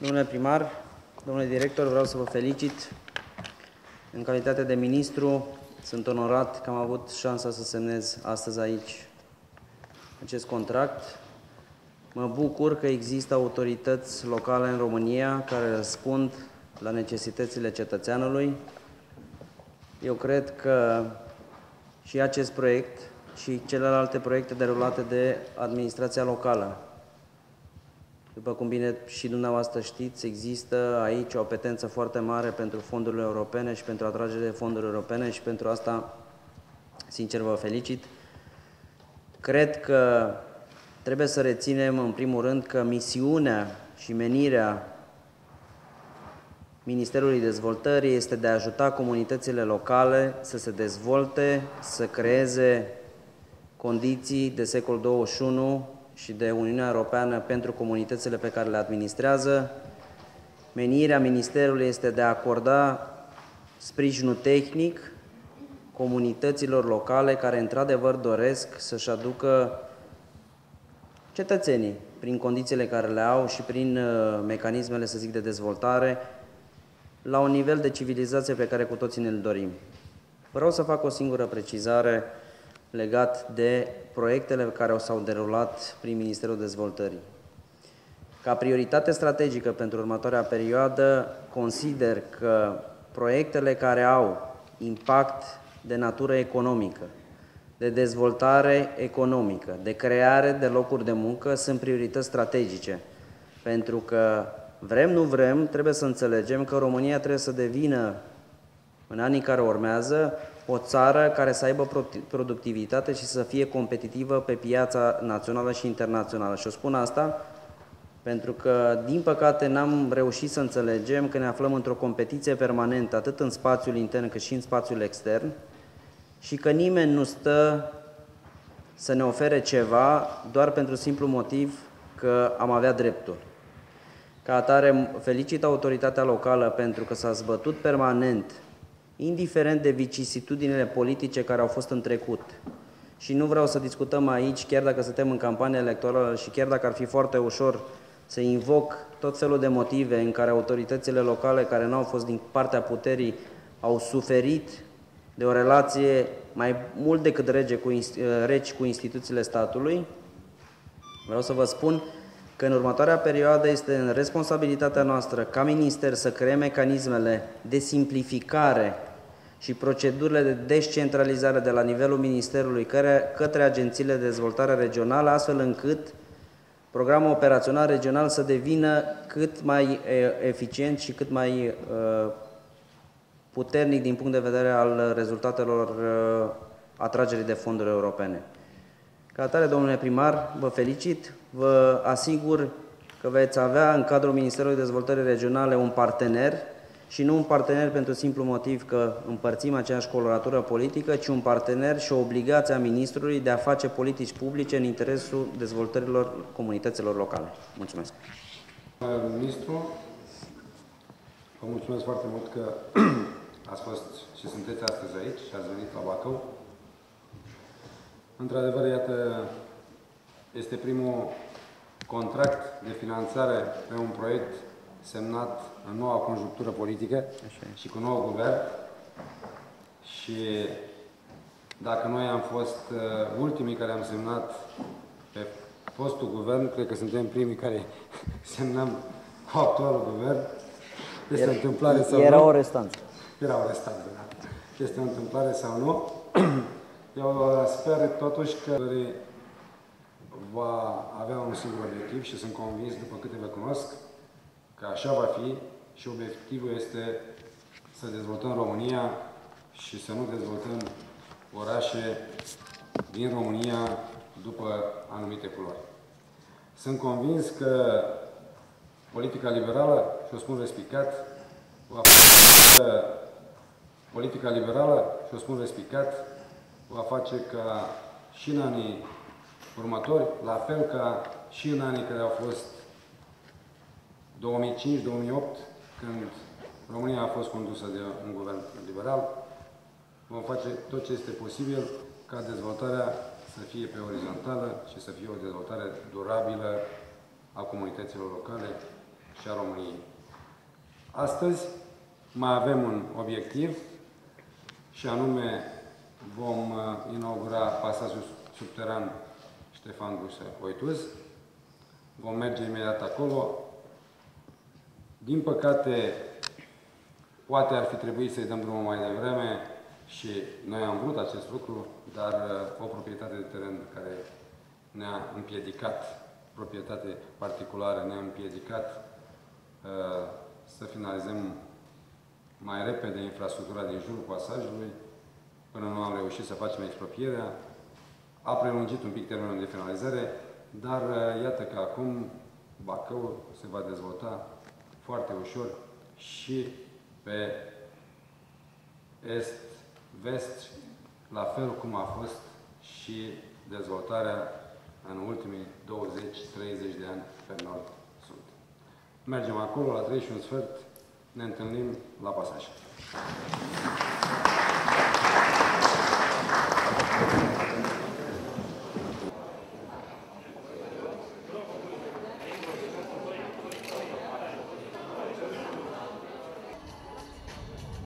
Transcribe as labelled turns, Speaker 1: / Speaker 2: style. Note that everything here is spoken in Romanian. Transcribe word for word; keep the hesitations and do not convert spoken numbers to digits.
Speaker 1: Domnule primar, domnule director, vreau să vă felicit. În calitate de ministru, sunt onorat că am avut șansa să semnez astăzi aici acest contract. Mă bucur că există autorități locale în România care răspund la necesitățile cetățeanului. Eu cred că și acest proiect și celelalte proiecte derulate de administrația locală, după cum bine și dumneavoastră știți, există aici o apetență foarte mare pentru fondurile europene și pentru atragerea de fonduri europene și pentru asta, sincer, vă felicit. Cred că trebuie să reținem, în primul rând, că misiunea și menirea Ministerului Dezvoltării este de a ajuta comunitățile locale să se dezvolte, să creeze condiții de secol douăzeci și unu și de Uniunea Europeană pentru comunitățile pe care le administrează. Menirea Ministerului este de a acorda sprijinul tehnic comunităților locale care într-adevăr doresc să-și aducă cetățenii, prin condițiile care le au și prin uh, mecanismele, să zic, de dezvoltare, la un nivel de civilizație pe care cu toții ne-l dorim. Vreau să fac o singură precizare legat de proiectele care s-au derulat prin Ministerul Dezvoltării. Ca prioritate strategică pentru următoarea perioadă, consider că proiectele care au impact de natură economică, de dezvoltare economică, de creare de locuri de muncă, sunt priorități strategice. Pentru că, vrem, nu vrem, trebuie să înțelegem că România trebuie să devină, în anii care urmează, o țară care să aibă productivitate și să fie competitivă pe piața națională și internațională. Și o spun asta pentru că, din păcate, n-am reușit să înțelegem că ne aflăm într-o competiție permanentă, atât în spațiul intern cât și în spațiul extern, și că nimeni nu stă să ne ofere ceva doar pentru simplu motiv că am avea dreptul. Ca atare, felicit autoritatea locală pentru că s-a zbătut permanent, indiferent de vicisitudinile politice care au fost în trecut. Și nu vreau să discutăm aici, chiar dacă suntem în campanie electorală și chiar dacă ar fi foarte ușor să invoc tot felul de motive în care autoritățile locale care nu au fost din partea puterii au suferit de o relație mai mult decât rege cu, reci cu instituțiile statului, vreau să vă spun că în următoarea perioadă este în responsabilitatea noastră ca minister să creăm mecanismele de simplificare și procedurile de descentralizare de la nivelul Ministerului către agențiile de dezvoltare regională, astfel încât programul operațional regional să devină cât mai eficient și cât mai puternic din punct de vedere al rezultatelor atragerii de fonduri europene. Ca atare, domnule primar, vă felicit, vă asigur că veți avea în cadrul Ministerului Dezvoltării Regionale un partener și nu un partener pentru simplu motiv că împărțim aceeași coloratură politică, ci un partener și o obligație a ministrului de a face politici publice în interesul dezvoltărilor comunităților locale. Mulțumesc.
Speaker 2: Ministru, vă mulțumesc foarte mult că ați fost și sunteți astăzi aici și ați venit la Bacău. Într-adevăr, iată, este primul contract de finanțare pe un proiect semnat în noua conjunctură politică și cu nou guvern. Și dacă noi am fost ultimii care am semnat pe fostul guvern, cred că suntem primii care semnăm cu actualul guvern. Este
Speaker 1: era,
Speaker 2: o întâmplare sau
Speaker 1: era
Speaker 2: nu?
Speaker 1: o restanță.
Speaker 2: Era o restanță, da. Este o întâmplare sau nu? Eu sper totuși că va avea un singur obiectiv și sunt convins, după câte vă cunosc, că așa va fi și obiectivul este să dezvoltăm România și să nu dezvoltăm orașe din România după anumite culori. Sunt convins că politica liberală, și o spun respicat, va face că politica liberală, și o spun respicat, va face ca și în anii următori, la fel ca și în anii care au fost două mii cinci două mii opt, când România a fost condusă de un guvern liberal, vom face tot ce este posibil ca dezvoltarea să fie pe orizontală și să fie o dezvoltare durabilă a comunităților locale și a României. Astăzi mai avem un obiectiv și anume vom inaugura pasajul subteran Ștefan Gușă-Oituz. Vom merge imediat acolo. Din păcate, poate ar fi trebuit să-i dăm drumul mai devreme și noi am vrut acest lucru, dar o proprietate de teren care ne-a împiedicat, proprietate particulară, ne-a împiedicat uh, să finalizăm mai repede infrastructura din jurul pasajului, până nu am reușit să facem expropierea. A prelungit un pic termenul de finalizare, dar uh, iată că acum Bacăul se va dezvolta foarte ușor și pe est-vest, la fel cum a fost și dezvoltarea în ultimii douăzeci treizeci de ani pe nord-sud. Mergem acolo, la trei și un sfert, ne întâlnim la pasaj.